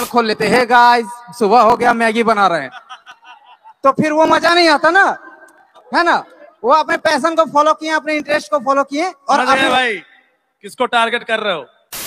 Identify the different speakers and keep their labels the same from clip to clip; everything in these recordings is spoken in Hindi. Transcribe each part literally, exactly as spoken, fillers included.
Speaker 1: खोल लेते हैं गाइस सुबह हो गया मैगी बना रहे हैं, तो फिर वो मजा नहीं आता ना, है ना। वो अपने पैशन को फॉलो किए, अपने इंटरेस्ट को फॉलो किए। और
Speaker 2: अरे भाई किसको टारगेट कर रहे हो?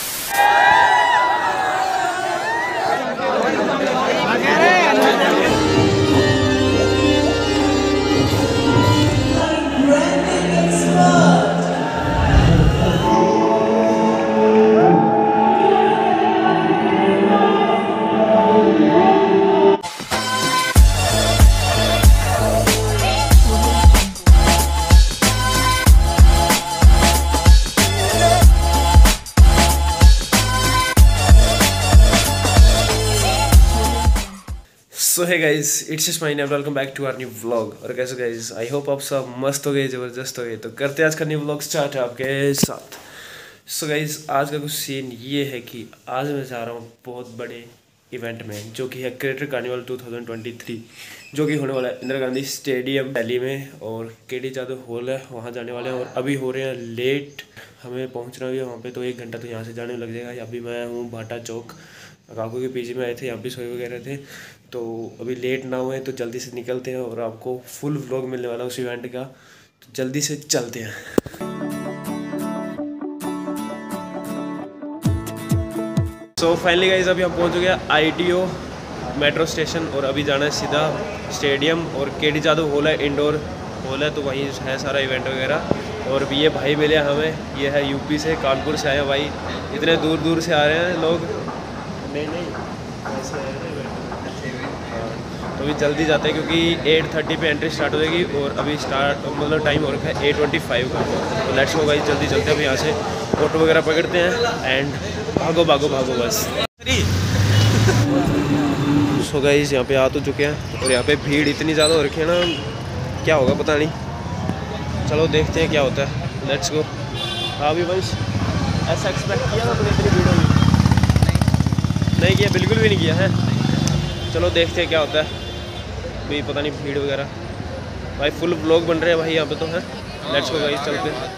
Speaker 3: So hi guys, it's just mine and welcome back to our new vlog. और कैसे गाइज, आई होप आप सब मस्त हो गए, ज़बरदस्त हो गए। तो करते हैं आज का न्यू व्लॉग स्टार्ट है आपके साथ। सो गाइज, आज का कुछ सीन ये है कि आज मैं जा रहा हूँ बहुत बड़े इवेंट में, जो कि है creator carnival two thousand twenty three, जो कि होने वाला है इंदिरा गांधी स्टेडियम दिल्ली में। और के डी जादव हॉल है, वहाँ जाने वाले हैं। और अभी हो रहे हैं लेट, हमें पहुँचना भी है वहाँ पे, तो एक घंटा तो यहाँ से जाने लग जाएगा। अभी मैं हूँ भाटा चौक, काकू के पीछे में आए थे, यहाँ भी सोए वगैरह थे। तो अभी लेट ना हुए तो जल्दी से निकलते हैं और आपको फुल व्लॉग मिलने वाला है उस इवेंट का, तो जल्दी से चलते हैं। सो फाइनली गाइस, अभी हम पहुंच गए I T O metro station और अभी जाना है सीधा स्टेडियम। और के डी जादव हॉल है, इंडोर हॉल है, तो वहीं है सारा इवेंट वगैरह। और ये भाई मिले हमें, ये है यूपी से, कानपुर से आए हैं भाई। इतने दूर दूर से आ रहे हैं लोग। नहीं नहीं ऐसे आए हैं, तो अभी जल्दी जाते हैं क्योंकि एट थर्टी पे एंट्री स्टार्ट हो जाएगी। और अभी स्टार्ट मतलब टाइम हो रखा है एट ट्वेंटी फाइव का। तो लेट्स गो गाइस, जल्दी चलते हैं। अभी यहाँ से ऑटो वगैरह पकड़ते हैं एंड भागो भागो भागो बस। सो गाइस, यहाँ पे आ तो चुके हैं और यहाँ पे भीड़ इतनी ज़्यादा हो रखी है ना, क्या होगा पता नहीं। चलो देखते हैं क्या होता है, लेट्स गो। हाँ भी वंश, ऐसा एक्सपेक्ट किया था तुमने इतनी भीड़ होगी? नहीं किया, बिल्कुल भी नहीं किया है। चलो देखते हैं क्या होता है, भी पता नहीं भीड़ वगैरह। भाई फुल ब्लॉग बन रहे हैं भाई यहाँ पे तो है। लेट्स गो गाइस, चलते हैं।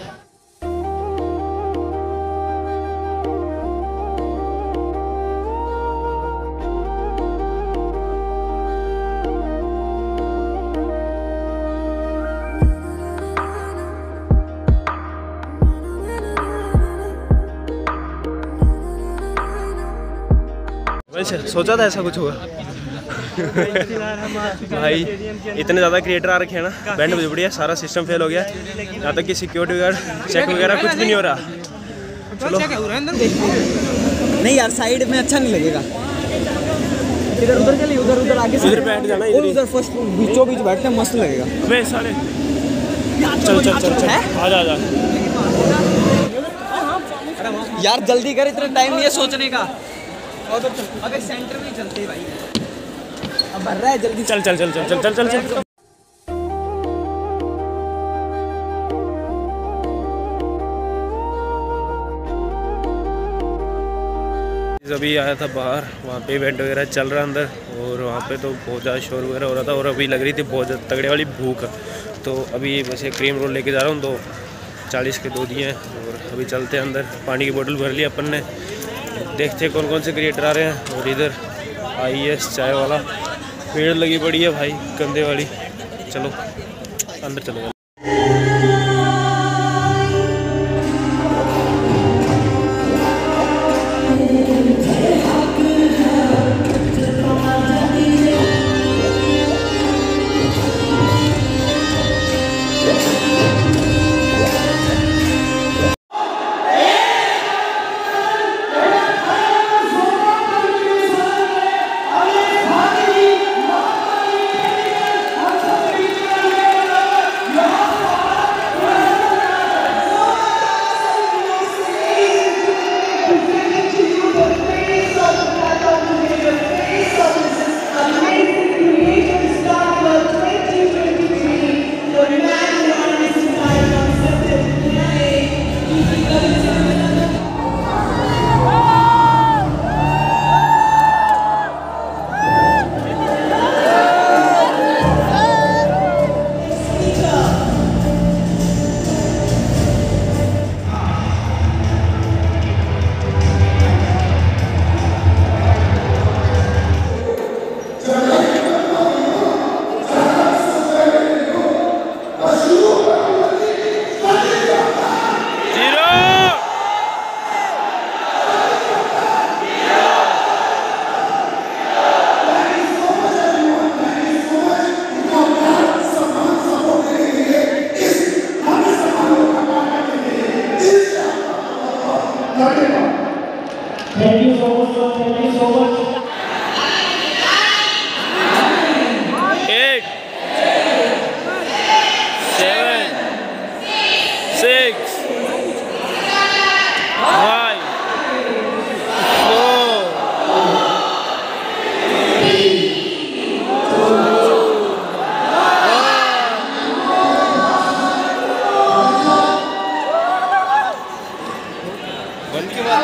Speaker 3: वैसे सोचा था ऐसा कुछ होगा। भाई इतने ज़्यादा क्रिएटर आ रखे हैं ना, बैंड बज बढ़िया, सारा सिस्टम फेल हो गया। यहाँ तक कि सिक्योरिटी वगैरह चेक वगैरह कुछ भी नहीं हो रहा। चलो
Speaker 4: नहीं यार, साइड में अच्छा नहीं लगेगा। इधर उधर चलिए, उधर उधर आगे
Speaker 3: इधर बैठ जाना, इधर
Speaker 4: उधर फर्स्ट बीचों बीच बैठते हैं, मस्त लगेगा।
Speaker 3: वे साले चल चल चल चल आजा आजा
Speaker 4: यार जल्दी कर, इतना टाइम नहीं है सोचने का। अबे सेंटर में चलते भाई, अब भर रहा है, जल्दी
Speaker 3: चल चल चल चल चल चल चल चल। अभी आया था बाहर, वहाँ पे इवेंट वगैरह चल रहा है अंदर, और वहाँ पे तो बहुत ज़्यादा शोर वगैरह हो रहा था। और अभी लग रही थी बहुत ज़्यादा तगड़े वाली भूख, तो अभी वैसे क्रीम रोल लेके जा रहा हूँ, तो चालीस के दो दिए हैं। और अभी चलते हैं अंदर, पानी की बोतल भर ली अपन ने, देखते हैं कौन कौन से क्रिएटर आ रहे हैं। और इधर आई एस चाय वाला भीड़ लगी पड़ी है भाई, कंधे वाली। चलो अंदर चलो।
Speaker 5: Thank you so much, sir. Thank you so much.
Speaker 3: Eight, seven, six, five, four, three, two, one. One के बाद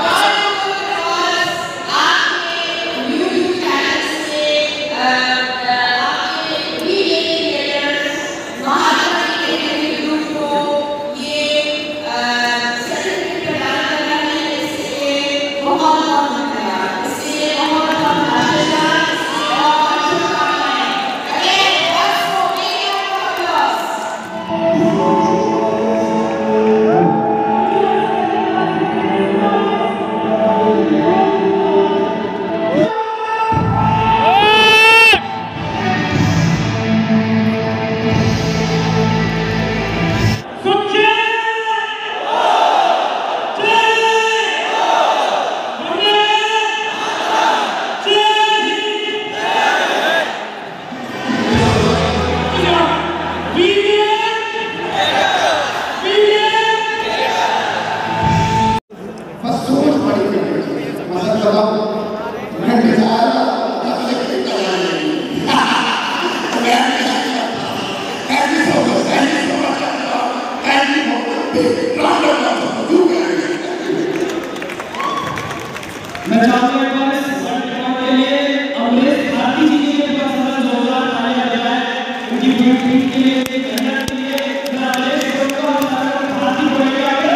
Speaker 5: मैं चाहता हूं कि इस वर्ल्ड के लिए अमरीश भारती जी के लिए पसंद जोरदार तालियां बजाएं। उनकी पूरी टीम के लिए, मेहनत के लिए मैं अमरीश को भारती को लेकर आगे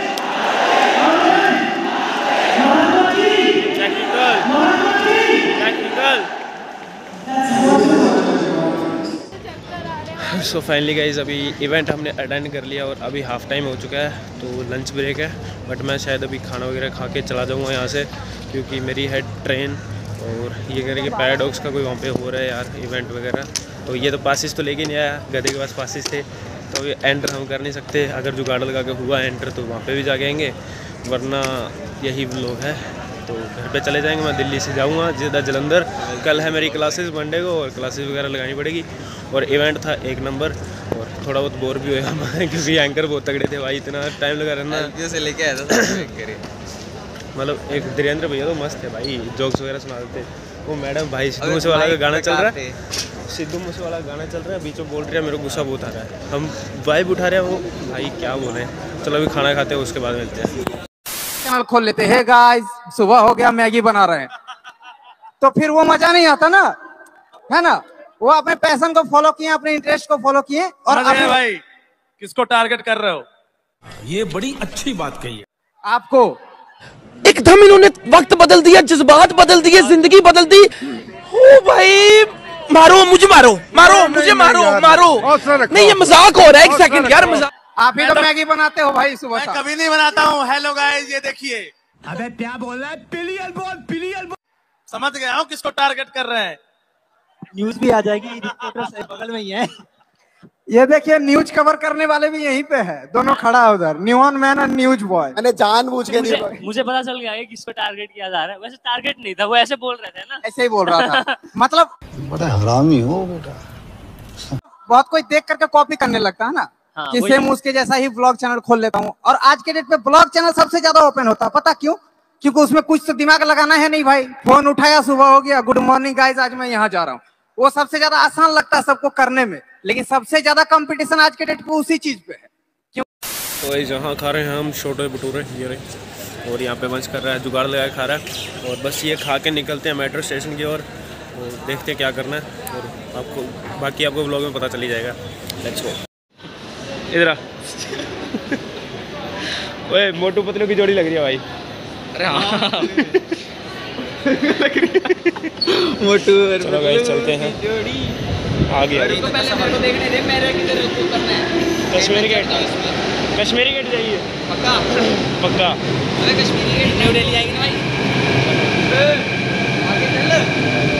Speaker 5: Mahatma ji,
Speaker 3: technical
Speaker 5: Mahatma ji,
Speaker 3: technical. So finally guys अभी इवेंट हमने अटेंड कर लिया और अभी हाफ टाइम हो चुका है, तो लंच ब्रेक है। बट मैं शायद अभी खाना वगैरह खा के चला जाऊँगा यहाँ से, क्योंकि मेरी है ट्रेन। और ये कह रहे कि पैराडॉक्स का कोई वहाँ पे हो रहा है यार इवेंट वगैरह। तो ये तो पासिस तो लेके नहीं आया, गधे के पास पासिस थे, तो ये एंटर हम कर नहीं सकते। अगर जुगाड़ लगा के हुआ एंटर तो वहाँ पे भी जाके आएंगे, वरना यही लोग है तो घर पे चले जाएंगे। मैं दिल्ली से जाऊँगा सीधा जलंधर। कल है मेरी क्लासेस मंडे को, और क्लासेस वगैरह लगानी पड़ेगी। और इवेंट था एक नंबर, और थोड़ा बहुत बोर भी होएगा मैं, क्योंकि एंकर बहुत तगड़े थे भाई, इतना टाइम लगा रहना
Speaker 4: से लेके आया था।
Speaker 3: मतलब एक धीरेन्द्र भैया तो मस्त है भाई, जोक्स वगैरह सुना देते। वो मैडम भाई सिद्धू मूसे वाला का गाना चल रहा है, सिद्धू मूसे वाला गाना चल रहा है, बीच में बोल रही है, मेरे को गुस्सा बहुत आ रहा है। हम वाइब उठा रहे हैं, वो भाई क्या बोले। चलो अभी खाना खाते हैं, उसके बाद मिलते हैं।
Speaker 1: चैनल खोल लेते हैं गाइस, सुबह हो गया, मैगी बना रहे हैं, तो फिर वो मजा नहीं आता ना, है ना। वो अपने पैशन को फॉलो किए, अपने इंटरेस्ट को फॉलो किए। और
Speaker 2: अरे भाई किसको टारगेट कर रहे हो?
Speaker 6: ये बड़ी अच्छी बात कही है
Speaker 1: आपको
Speaker 7: एकदम इन्होंने वक्त बदल दिया, जज्बात बदल दिए, जिंदगी बदल दी। ओ भाई मारो मुझे, मारो मारो मुझे, मारो मारो। नहीं ये मजाक हो रहा है, एक सेकंड यार मजाक।
Speaker 1: आप ही तो मैगी बनाते हो भाई सुबह
Speaker 2: मैं कभी नहीं बनाता हूँ। हेलो गाइस, ये देखिए।
Speaker 6: अबे क्या बोल रहा है? पिलियल बोल, पिलियल बोल।
Speaker 2: समझ गया हूँ किसको टारगेट कर रहे हैं।
Speaker 4: न्यूज भी आ जाएगी, रिपोर्टर बगल में ही है।
Speaker 1: ये देखिए न्यूज कवर करने वाले भी यहीं पे है, दोनों खड़ा है उधर, न्यून मैन और न्यूज बॉय।
Speaker 8: मैंने जानबूझ के
Speaker 9: मुझे, मुझे पता चल गया है किसको टारगेट किया जा रहा है। वैसे टारगेट नहीं था, वो ऐसे बोल रहे थे ना,
Speaker 1: ऐसे ही बोल रहा था। मतलब
Speaker 8: बड़ा हरामी हो बेटा।
Speaker 1: बहुत कोई देख करके कॉपी करने लगता है ना,
Speaker 9: हाँ,
Speaker 1: कि सेम उसके जैसा ही ब्लॉग चैनल खोल लेता हूँ। और आज के डेट पे ब्लॉग चैनल सबसे ज्यादा ओपन होता है, पता क्यों? क्योंकि उसमें कुछ तो दिमाग लगाना है नहीं भाई। फोन उठाया, सुबह हो गया, गुड मॉर्निंग गाइस, आज मैं यहाँ जा रहा हूँ। वो सबसे ज्यादा आसान लगता है सबको करने में, लेकिन सबसे ज्यादा कंपटीशन आज के डेट पे उसी चीज पे है। क्यों?
Speaker 3: तो यहाँ खा रहे हैं हम छोटे भटूरे, ये रहे। और यहाँ पे वंश कर रहा है, जुगाड़ लगा खा रहा है। और बस ये खा के निकलते हैं मेट्रो स्टेशन की ओर, और देखते हैं क्या करना है। और आपको बाकी आपको व्लॉग में पता चल ही जाएगा। Let's go. इधर आ। ओए मोटू पतलू की जोड़ी लग रही है भाई।
Speaker 4: अरे हाँ मोटू
Speaker 3: चलो गाइस चलते हैं, आ गया। कश्मीरी गेट, कश्मीरी गेट जाइए
Speaker 4: पक्का
Speaker 3: पक्का।
Speaker 4: अरे कश्मीरी गेट न्यू दिल्ली आएगी ना भाई। आगे चल।